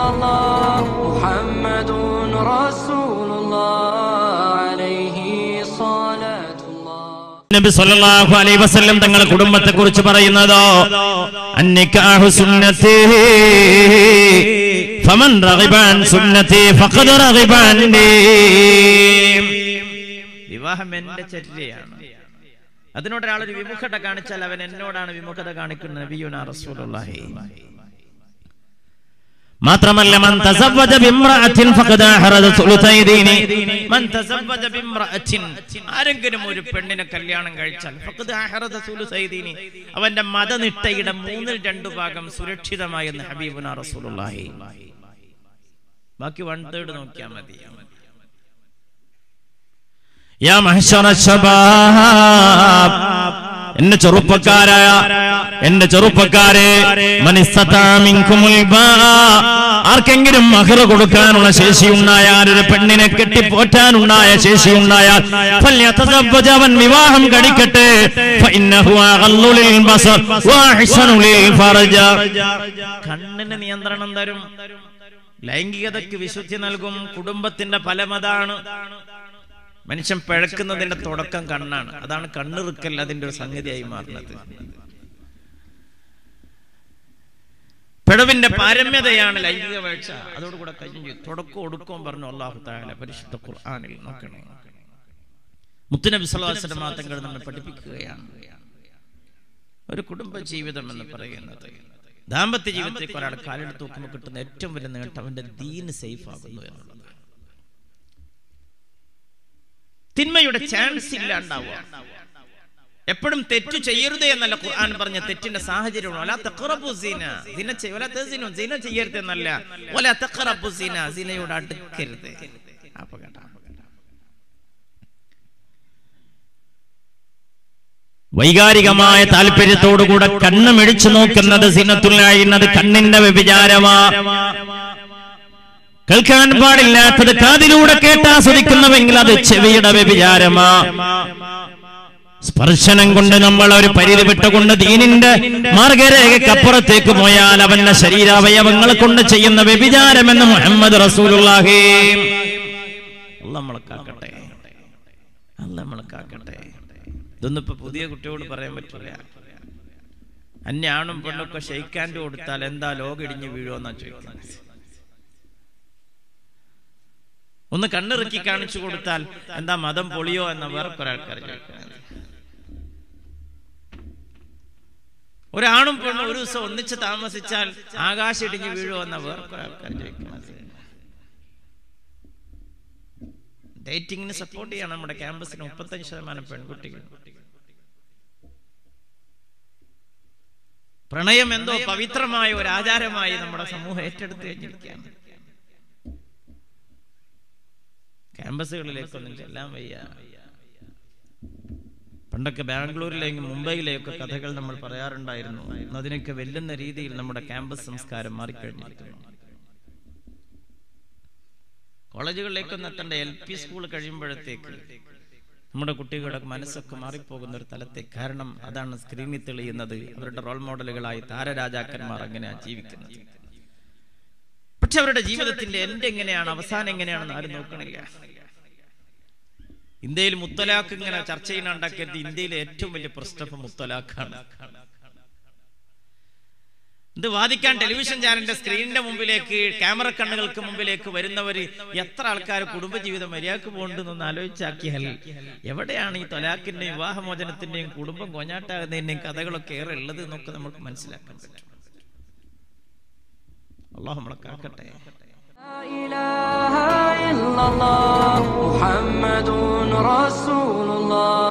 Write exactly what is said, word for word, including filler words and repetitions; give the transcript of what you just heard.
illallah Muhammadun Rasulullah alayhi salatullah. നബി സല്ലല്ലാഹു അലൈഹി വസല്ലം തങ്ങളുടെ കുടുംബത്തെ കുറിച്ച് പറയുന്നതോ അന്നിക്കാഹു സുന്നത്തി ഫമൻ റഗിബ അൻ സുന്നത്തി ഫഖദ് റഗിബ അന്നി. വിവാഹം എന്റെ ചര്യയാണ്. അതിനോട് ഒരാളൊരു വിമുഖത കാണിച്ചാൽ അവൻ എന്നോടാണ് വിമുഖത കാണിക്കുന്നത്. നബിയുനാ റസൂലുള്ളാഹി. മാത്രമല്ല മൻ തസവ്വജ ബിംറഅത്തിൻ ഫഖദ അഹറദ സുലുസൈ ദീനി. മൻ തസവ്വജ ബിംറഅത്തിൻ, ആരെങ്കിലും ഒരു പെണ്ണിനെ കല്യാണം കഴിച്ചാൽ ഫഖദ അഹറദ സുലുസൈ ദീനി, അവന്റെ മതനിഷ്ഠയുടെ മൂന്നിൽ രണ്ടു ഭാഗം സുരക്ഷിതമായി എന്ന് ഹബീബുനാ റസൂലുള്ളാഹി. ബാക്കി വൺ തേർഡ് നോക്കിയാൽ മതി. യാ മഹ്ശറ ശബാബ്, എന്റെ ചെറുപ്പക്കാരായ എന്റെ ചെറുപ്പക്കാരെ, മനിസ്തതാ മിൻകുമുൽ ബാ, ആർക്കെങ്കിലും മഹർ കൊടുക്കാനുള്ള ശേഷിയുണ്ടായാൽ, ഒരു പെണ്ണിനെ കെട്ടിപ്പോറ്റാനുണ്ടായ ശേഷിയുണ്ടായാൽ ഫൽയതസവ്വജ, അവൻ വിവാഹം കഴിക്കട്ടെ. ഫഇന്നഹു അഗല്ലു ലിൽ ബസർ വഅഹ്സനു ലിൽ ഫർജ. കണ്ണിന് നിയന്ത്രണം തരും, ലൈംഗികതയ്ക്ക് വിശുദ്ധി നൽകും. കുടുംബത്തിന്റെ ഫലമതാണ്. മനുഷ്യൻ പിഴക്കുന്നതിന്റെ തുടക്കം കണ്ണാണ്. അതാണ് കണ്ണിറുക്കൽ അതിന്റെ ഒരു സംഗതിയായി മാറുന്നത്. പിഴവിന്റെ പാരമ്യതയാണ് ലൈംഗിക വീഴ്ച. അതോടുകൂടെ കഴിഞ്ഞു. തുടക്കം ഒടുക്കവും പറഞ്ഞു അല്ലാഹു തആല പരിശുദ്ധ ഖുർആനിൽ. നോക്കണേ, മുത്തുനബി സല്ലല്ലാഹു അലൈഹി വസല്ലം തങ്ങൾ നമ്മെ പഠിപ്പിക്കുകയാണ്. ഒരു കുടുംബ ജീവിതം എന്ന് പറയുന്നത്, ദാമ്പത്യ ജീവിതത്തിൽ ഒരാൾ കാലെടുത്ത് നോക്കുമ്പോൾ കിട്ടുന്ന ഏറ്റവും വലിയ നേട്ടം അവന്റെ ദീന് സേഫ് ആകുന്നു എന്നുള്ളത്. തിന്മയുടെ ചാൻസ് ഇല്ലാണ്ടാവുക. എപ്പോഴും തെറ്റു ചെയ്യരുത് എന്നല്ല ഖുർആൻ പറഞ്ഞ, തെറ്റിന്റെ സാഹചര്യം ചെയ്യരുത് എന്നല്ല, സിനയോട് അടുക്കരുത്. അപകടം. വൈകാരികമായ താല്പര്യത്തോടുകൂടെ കണ്ണ് മിഴിച്ചു നോക്കുന്നത് സിനത്തുല്ലാഹിന്നത് കണ്ണിന്റെ വ്യഭിചാരമാ. കേൾക്കാൻ പാടില്ലാത്തത് കാതിലൂടെ കേട്ടാസ്വദിക്കുന്നുവെങ്കിൽ അത് ചെവിയുടെ വ്യഭിചാരമാ. സ്പർശനം കൊണ്ട് നമ്മൾ ഒരു പരിധി വിട്ടുകൊണ്ട് ദീനിന്റെ മാർഗരേഖക്കപ്പുറത്തേക്ക് പോയാൽ അവന്റെ ശരീരാവയവങ്ങൾ കൊണ്ട് ചെയ്യുന്ന വ്യഭിചാരമെന്ന് മുഹമ്മദ് റസൂലുള്ളാഹി. അല്ലാഹു നമ്മളെ കാക്കട്ടെ, അല്ലാഹു നമ്മളെ കാക്കട്ടെ. ഇതൊന്നും ഇപ്പൊ പുതിയ കുട്ടിയോട് പറയാൻ പറ്റില്ല. അന്യാണും പെണ്ണൊക്കെ ഷെയ്ക്കാൻഡ് കൊടുത്താൽ എന്താ ലോകം ഇടിഞ്ഞു വീഴുമെന്നാ ചോദിക്കുന്നത്. ഒന്ന് കണ്ണിറുക്കി കാണിച്ചു കൊടുത്താൽ എന്താ മതം പൊളിയോ എന്ന വേറെ കുറെ ആൾക്കാർ ചോദിക്കുന്നത്. ഒരാണും പെണ്ണും ഒരു ദിവസം ഒന്നിച്ച് താമസിച്ചാൽ ആകാശം ഇടിഞ്ഞു വീഴുമോ എന്ന വേറെ കുറെ ആൾക്കാർ ചോദിക്കുന്നത്. ഡേറ്റിങ്ങിന് സപ്പോർട്ട് ചെയ്യണം. നമ്മുടെ ക്യാമ്പസിന് മുപ്പത്തഞ്ച് ശതമാനം പെൺകുട്ടികൾ. പ്രണയം എന്തോ പവിത്രമായ ഒരു ആചാരമായി നമ്മുടെ സമൂഹം ഏറ്റെടുത്ത് കഴിഞ്ഞിരിക്കുകയാണ്. ക്യാമ്പസുകളിലേക്കൊന്നും ചെല്ലാൻ വയ്യ. പണ്ടൊക്കെ ബാംഗ്ലൂരിലേക്കും മുംബൈയിലേക്കൊക്കെ കഥകൾ നമ്മൾ പറയാറുണ്ടായിരുന്നു. അതിനൊക്കെ വെല്ലുന്ന രീതിയിൽ നമ്മുടെ ക്യാമ്പസ് സംസ്കാരം മാറിക്കഴിഞ്ഞിരിക്കുന്നു. കോളേജുകളിലേക്കൊന്നും എത്തേണ്ട എൽ പി സ്കൂൾ കഴിയുമ്പോഴത്തേക്ക് നമ്മുടെ കുട്ടികളുടെ മനസ്സൊക്കെ മാറിപ്പോകുന്ന ഒരു തലത്തേക്ക്. കാരണം അതാണ് സ്ക്രീനിൽ തെളിയുന്നത്. അവരുടെ റോൾ മോഡലുകളായി താരരാജാക്കന്മാർ അങ്ങനെയാണ് ജീവിക്കുന്നത്. പക്ഷെ അവരുടെ ജീവിതത്തിന്റെ എൻഡ് എങ്ങനെയാണ്, അവസാനം എങ്ങനെയാണെന്ന് ആരും നോക്കണില്ല. ഇന്ത്യയിൽ മുത്തലാഖ് ഇങ്ങനെ ചർച്ച ചെയ്യുന്നുണ്ടാക്കിയത് ഇന്ത്യയിലെ ഏറ്റവും വലിയ പ്രശ്നം മുത്തലാഖാണ്. ഇത് വാദിക്കാൻ ടെലിവിഷൻ ചാനലിന്റെ സ്ക്രീനിന്റെ മുമ്പിലേക്ക്, ക്യാമറ കണ്ണുകൾക്ക് മുമ്പിലേക്ക് വരുന്നവര് എത്ര ആൾക്കാർ കുടുംബജീവിതം മര്യാദക്ക് പോകണ്ടെന്നൊന്ന് ആലോചിച്ചാക്കിയാൽ എവിടെയാണ് ഈ തൊലാഖിന്റെയും വിവാഹമോചനത്തിന്റെയും കുടുംബം കൊഞ്ഞാട്ടാകുന്നതിന്റെയും കഥകളൊക്കെ ഏറെ ഉള്ളത് എന്നൊക്കെ നമുക്ക് മനസ്സിലാക്കാൻ പറ്റും. അല്ലാഹു നമ്മളെ കാക്കട്ടെ. لا إله إلا الله محمد رسول الله